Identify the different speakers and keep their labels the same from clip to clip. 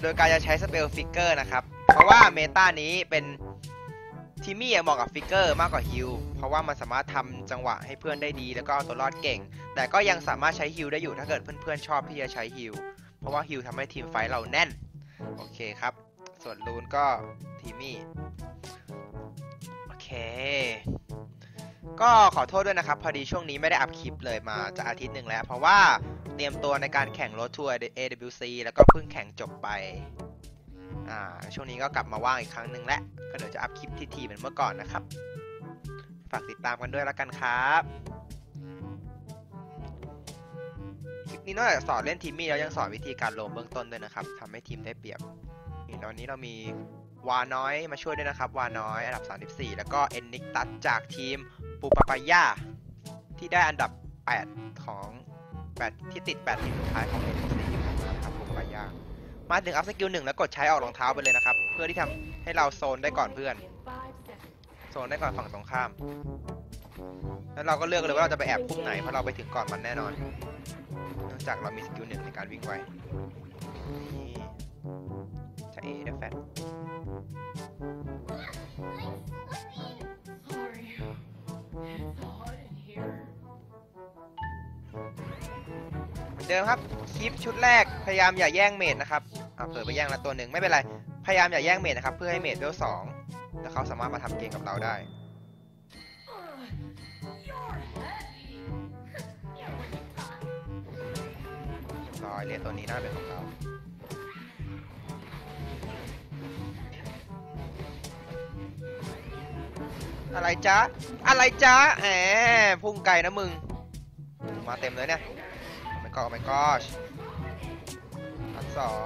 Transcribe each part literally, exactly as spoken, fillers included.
Speaker 1: โดยการจะใช้สเปลฟิกเกอร์นะครับเพราะว่าเมตานี้เป็นทีมี่เหมาะกับฟิกเกอร์มากกว่าฮิลเพราะว่ามันสามารถทำจังหวะให้เพื่อนได้ดีแล้วก็เอาตัวรอดเก่งแต่ก็ยังสามารถใช้ฮิลได้อยู่ถ้าเกิดเพื่อนๆชอบที่จะใช้ฮิลเพราะว่าฮิลทำให้ทีมไฟเราแน่นโอเคครับส่วนลูนก็ทีมี่โอเคก็ขอโทษด้วยนะครับพอดีช่วงนี้ไม่ได้อัพคลิปเลยมาจะอาทิตย์หนึ่งแล้วเพราะว่าเตรียมตัวในการแข่งรถทัวร์ เอ ดับเบิลยู ซี แล้วก็เพิ่งแข่งจบไปอ่าช่วงนี้ก็กลับมาว่างอีกครั้งหนึ่งแล้วก็เดี๋ยวจะอัพคลิปที่ทีเหมือนเมื่อก่อนนะครับฝากติดตามกันด้วยแล้วกันครับคลิปนี้นอกจากสอนเล่นทีมมี่แล้วยังสอนวิธีการลงเบื้องต้นด้วยนะครับทำให้ทีมได้เปรียบนี่ตอนนี้เรามีวาน้อยมาช่วยด้วยนะครับวาน้อยอันดับสามสิบสี่แล้วก็เอ็นนิกตัสจากทีมปูปาปายาที่ได้อันดับแปดของแปดที่ติดแปดทีมสุดท้ายของ เอ็น ซี นะครับปูปาปายามาถึงอัพสกิลหนึ่งแล้วกดใช้ออกรองเท้าไปเลยนะครับเพื่อที่ทำให้เราโซนได้ก่อนเพื่อนโซนได้ก่อนฝั่งตรงข้ามแล้วเราก็เลือกเลยว่าเราจะไปแอบพุ่งไหนเพราะเราไปถึงก่อนมันแน่นอนเนื่องจากเรามีสกิลหนึ่งในการวิ่งไวนี่จะเอเดฟแฟตเดิมครับคลิปชุดแรกพยายามอย่าแย่งเมดนะครับอ่าเผลอไปแย่งละตัวหนึ่งไม่เป็นไรพยายามอย่าแย่งเมดนะครับเพื่อให้เมดเวลสองแล้วเขาสามารถมาทำเกมกับเราได้รอยเรียนตัวนี้น่าเป็นของเราอะไรจ๊ะอะไรจ๊ะแหมพุ่งไกลนะมึงมาเต็มเลยเนี่ยไม่ก็ไม่ก็อันสอง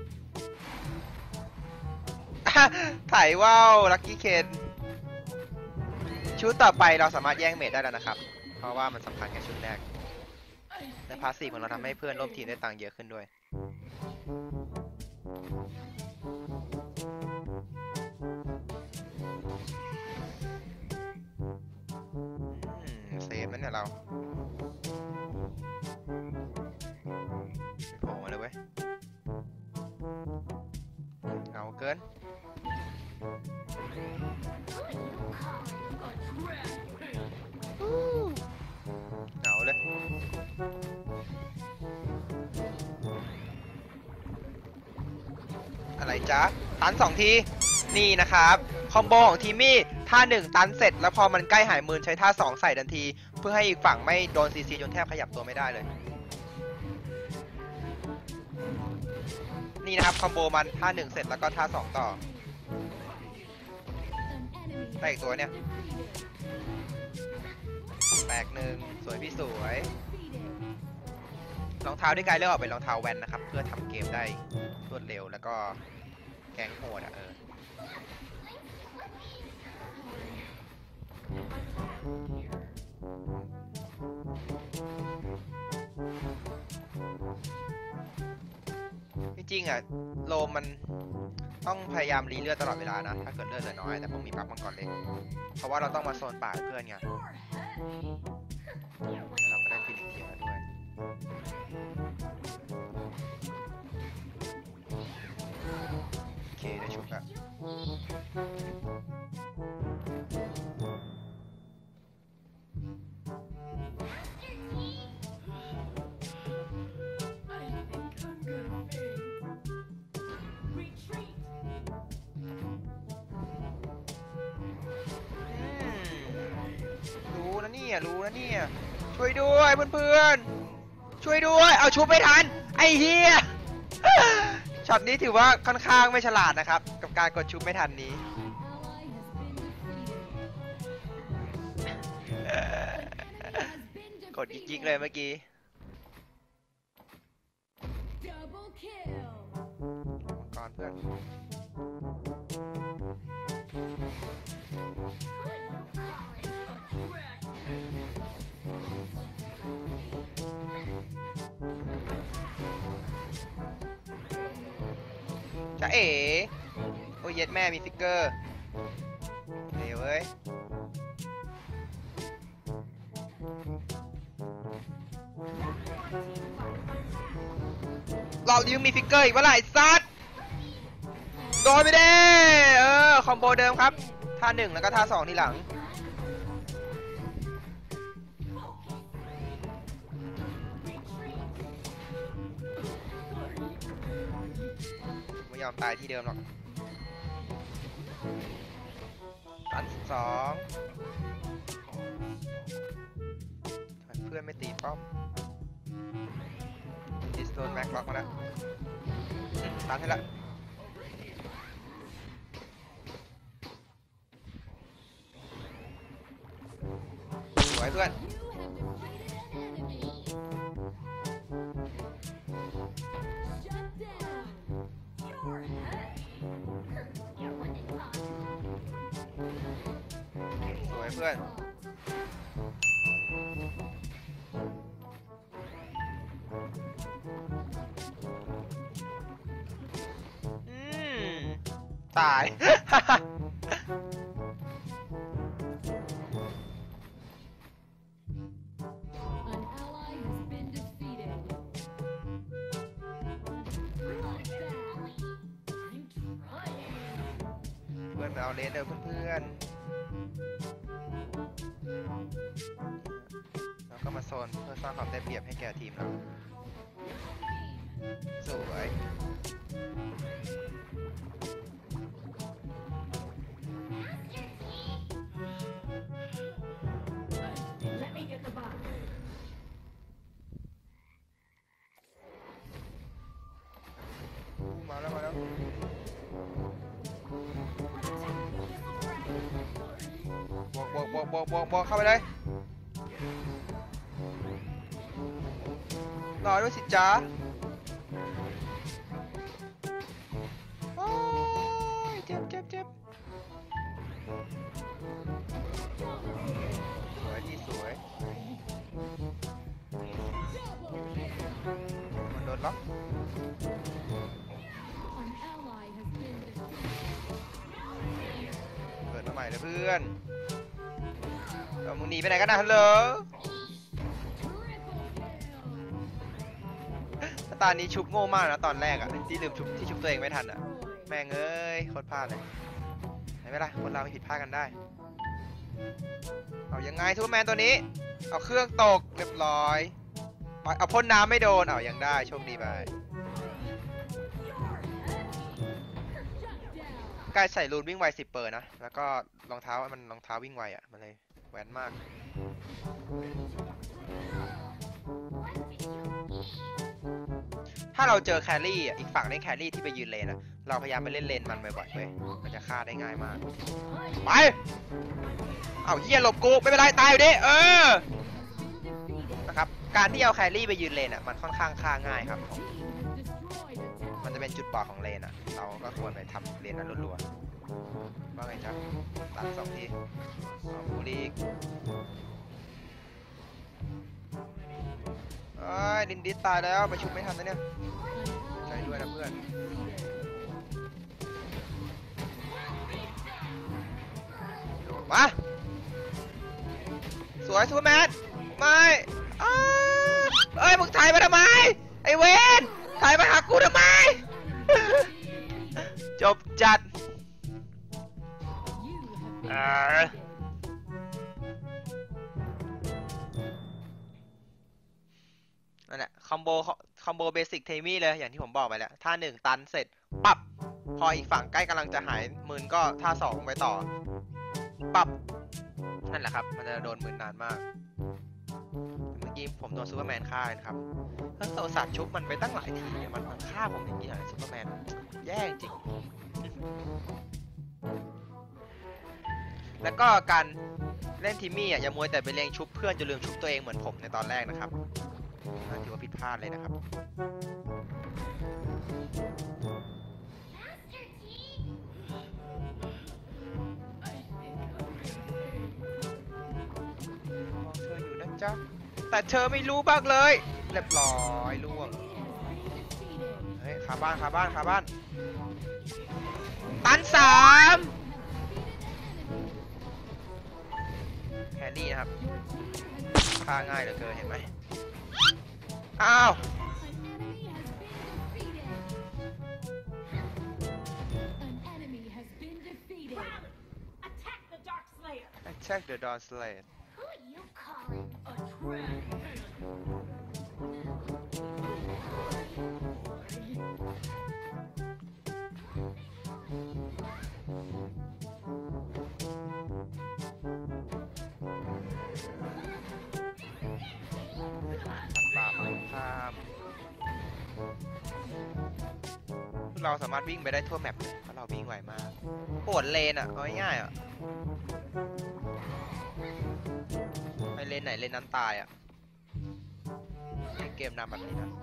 Speaker 1: ถ่ายว่าวลัคกี้เคนชุดต่อไปเราสามารถแย่งเมดได้แล้วนะครับเพราะว่ามันสำคัญแค่ชุดแรกและพาสซีฟของเราทำให้เพื่อนร่วมทีมได้ตังค์เยอะขึ้นด้วยเซฟนั่นเนี่ยเราโผล่มาเลยเว้ยเอาเกินเอาเลยอะไรจ๊ะตันสองทีนี่นะครับคอมโบของทีมี่ท่าหนึ่งตันเสร็จแล้วพอมันใกล้หายมือใช้ท่าสองใส่ทันทีเพื่อให้อีกฝั่งไม่โดนซีซีจนแทบขยับตัวไม่ได้เลยนี่นะครับคอมโบมันท่าหนึ่งเสร็จแล้วก็ท่าสองต่อได้อีกตัวเนี่ยแตกหนึ่งสวยพี่สวยรองเท้าที่กายเลือกออกเป็นรองเท้าแวนนะครับเพื่อทำเกมได้รวดเร็วแล้วก็แก๊งโหดอ่ะเออจริงๆอ่ะโลมมันต้องพยายามรีเลือดตลอดเวลานะถ้าเกิดเลือดเหลือน้อยแต่ผมมีปั๊บมังกรเล็กเพราะว่าเราต้องมาโซนป่าเพื่อนไงเราก็ได้ฟินิกเทียมาด้วยโอเคได้ชุบละรู้นะเนี่ยรู้นะเนี่ยช่วยด้วยเพื่อนๆช่วยด้วยเอาชุบไม่ทันไอ้เหี้ยช็อตนี้ถือว่าค่อนข้างไม่ฉลาดนะครับกับการกดชุบไม่ทันนี้กดยิกๆเลยเมื่อกี้มังกรเพื่อนจะเอ๋โอ้ยเย็ดแม่มีฟิกเกอร์เดี๋ยวเว้ยเรายังมีฟิกเกอร์อีกเมื่อไหร่ซัดโดนไปเด้เออคอมโบเดิมครับท่าหนึ่งแล้วก็ท่าสองทีหลังไม่ยอมตายที่เดิมหรอกตันสองเพื่อนไม่ตีป้อมดิสโดนแม็กล็อกมาแล้วตันให้ละสวยเพื่อนสวยเพื่อนอืมตาย เพื่อนมาเอาเลนเด้อเพื่อนๆแล้วก็มาโซนเพื่อสร้างความได้เปรียบให้แก่ทีมเราสวยมาแล้วมาแล้วบวกบวกบวกบวกบวกบวกเข้าไปเลยรอด้วยสิจ้าโอ้ยเจ็บเจ็บเจ็บสวยที่สวยมันโดนล็อกเปิดมาใหม่เลยเพื่อนเอามึงหนีไปไหนกันนะฮัลโหลตอนนี้ชุบโง่มากนะตอนแรกอะที่ลืมชุบที่ชุบตัวเองไม่ทันอะแม่งเอ้ยโคตรพลาดเลยไม่เป็นไรคนเราผิดพลาดกันได้เอายังไงทูแมนตัวนี้เอาเครื่องตกเรียบร้อยเอาพ่นน้ำไม่โดนเอายังได้โชคดีไปกายใส่รูนวิ่งไวสิบเปอร์นะแล้วก็รองเท้ามันรองเท้าวิ่งไวอะมันเลยแหวนมากถ้าเราเจอแครี่อ่ะอีกฝั่งเล่นแครี่ที่ไปยืนเลนอ่ะเราพยายามไปเล่นเลนมันบ่อยๆเว้ยมันจะฆ่าได้ง่ายมากไปเอาเหี้ยหลบกูไม่เป็นไรตายอยู่ดิเออนะครับการที่เอาแครี่ไปยืนเลนอ่ะมันค่อนข้างฆ่าง่ายครับมันจะเป็นจุดบอดของเลนอ่ะเราก็ควรไปทำเลนนั้นรัวๆว่าไงจ๊ะตัดสองทีเอาบูลีกเอ้ยดินดิสตายแล้วไปชุบไม่ทันนะเนี่ยใช่ด้วยนะเพื่อนมาสวยซูเปอร์แมนไม่เอ้ยมึงถ่ายมาทำไมไอเวนถ่ายมาหากูทำไมจบจัดเออนั่นแหละคอมโบคอมโบเบสิกเทมี่เลยอย่างที่ผมบอกไปแล้วท่าหนึ่งตันเสร็จปับพออีกฝั่งใกล้กำลังจะหายมืนก็ท่าสองไปต่อปับนั่นแหละครับมันจะโดนมืนนานมากเมื่อกี้ผมโดนซูเปอร์แมนฆ่านะครับถ้าเราสัตว์ชุบมันไปตั้งหลายทีมันมันฆ่าผมอย่างนี้เหรอซูเปอร์แมนแย่จริงแล้วก็การเล่นทีมี่อ่ะอย่ามัวแต่ไปเลี้ยงชุบเพื่อนจนลืมชุบตัวเองเหมือนผมในตอนแรกนะครับถือว่าผิดพลาดเลยนะครับมองเธออยู่นะจ๊ะแต่เธอไม่รู้บ้างเลยเรียบร้อยล่วงเฮ้ยขาบ้านขาบ้านขาบ้านตันสามแค่นี้นะครับฆ่าง่ายเหลือเกินเห็นไหมอ้าว attack the Dawn Slate
Speaker 2: Who you calling a trap?
Speaker 1: ป่าฝั่งข้ามเราสามารถวิ่งไปได้ทั่วแมปเลยเพราะเราวิ่งไวมากปวดเลนอ่ะเอาง่ายๆอ่ะไปเลนไหนเลนนั้นตายอ่ะเกมนำแบบนี้นะ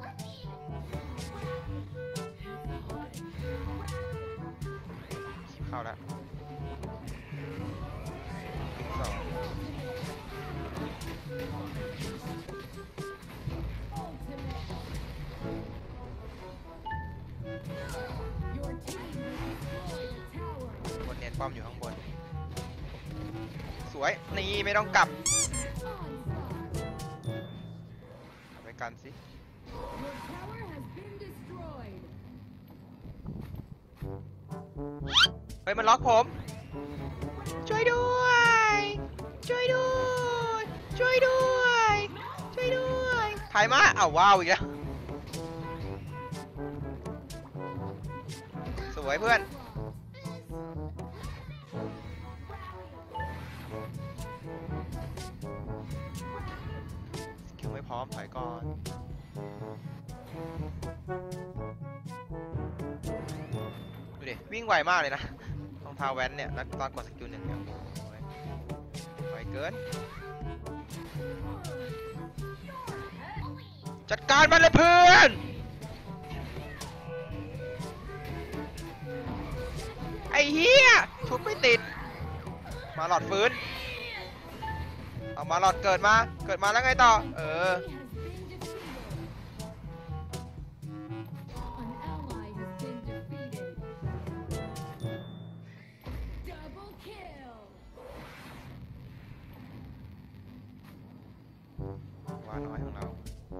Speaker 1: เข้าแล้วสองบนเน้นป้อมอยู่ข้างบนสวยนี่ไม่ต้องกลับเอาไปกันสิเฮ้ยมันล็อกผมช่วยด้วยช่วยด้วยช่วยด้วยช่วยด้วยถ่ายมาอ้าวว้าวอีกแล้วสวยเพื่อนสกิลไม่พร้อมถอยก่อนดูดิวิ่งไวมากเลยนะรองเท้าแว้นเนี่ยแล้วตอนกดสกิลหนึ่งเนี่ยไวเกินจัดการมันเลยเพื่อนไอ้เหี้ยทุบไม่ติดมาหลอดฟื้นเอามาหลอดเกิดมาเกิดมาแล้วไงต่อเออว่าน้อยของเรา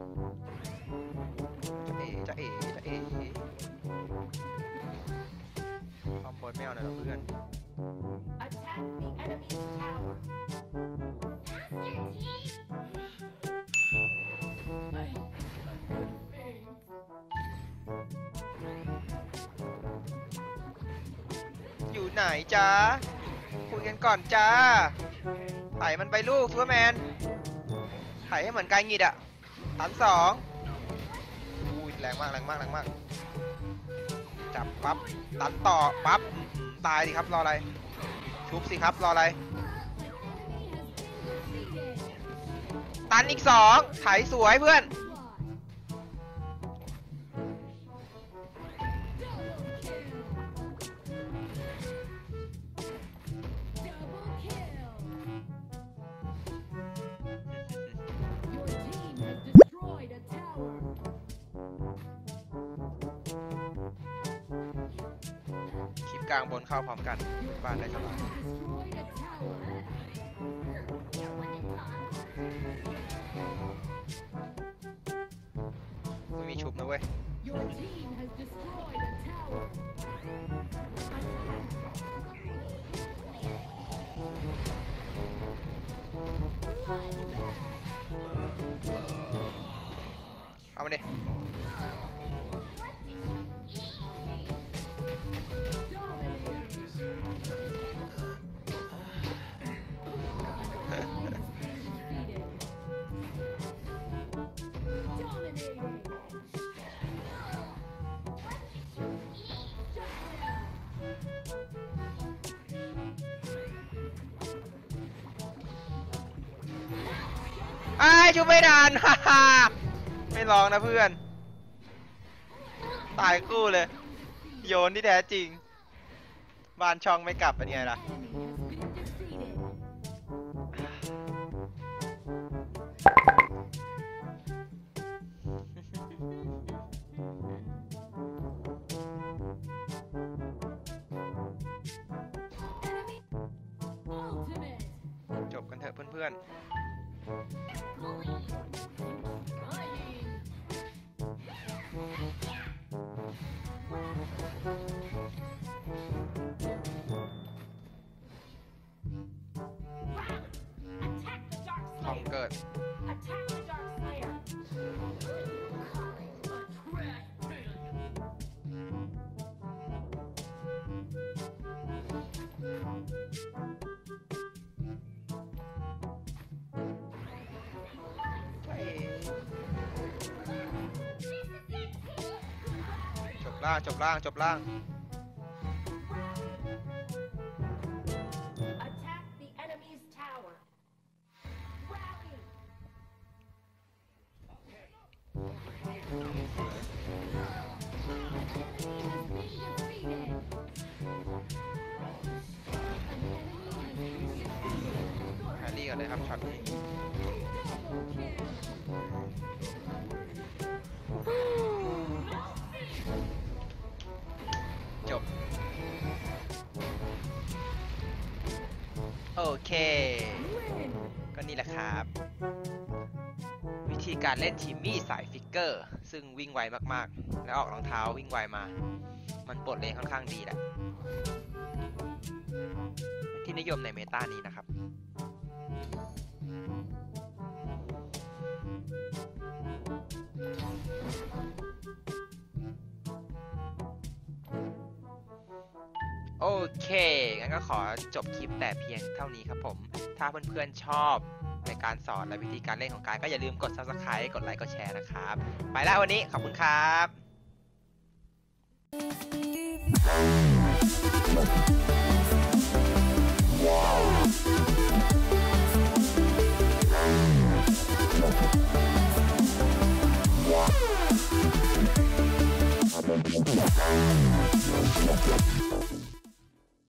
Speaker 1: จะเอ๋จะเอ๋จะเอ๋คอมโบไม่เอาหน่อยเพื่อนอยู่ไหนจ้าคุยกันก่อนจ้าไถมันไปลูกซูเปอร์แมนไถให้เหมือนไกงิดอะตันสองอุ้ยแรงมากแรงมากแรงมากจับปั๊บตันต่อปั๊บตายดิครับรออะไรชุบสิครับรออะไรตันอีกสองไถสวยเพื่อนคลิปกลางบนเข้าพร้อมกันบ้านได้สบายไม่มีชุบนะเว้ยเอามาดิไอ้ชุบไม่นานฮ่าฮ่าไม่ลองนะเพื่อนตายคู่เลยโยนที่แท้จริงบ้านช่องไม่กลับเป็นไงล่ะจบกันเถอะเพื่อนๆเกิด
Speaker 2: Attack the Dark Slayer. You call it a trash bin.
Speaker 1: จบล่างจบล่างจบล่าง
Speaker 2: Attack the enemy's tower. Rally. Enemy has been defeated.
Speaker 1: แฮร์รี่กันเลยครับช็อตนี้ จบ โอเค ก็นี่แหละครับ วิธีการเล่นทีมมี่สายฟิกเกอร์ ซึ่งวิ่งไวมากๆ แล้วออกรองเท้าวิ่งไวมา มันปลดเลนค่อนข้างดีแหละเป็นที่นิยมในเมตานี้นะครับ โอเค งั้นก็ขอจบคลิปแต่เพียงเท่านี้ครับผม ถ้าเพื่อนๆชอบในการสอนและวิธีการเล่นของกายก็อย่าลืมกด ซับสไครบ์ กดไลค์ กดแชร์นะครับ ไปแล้ววันนี้ขอบคุณครับ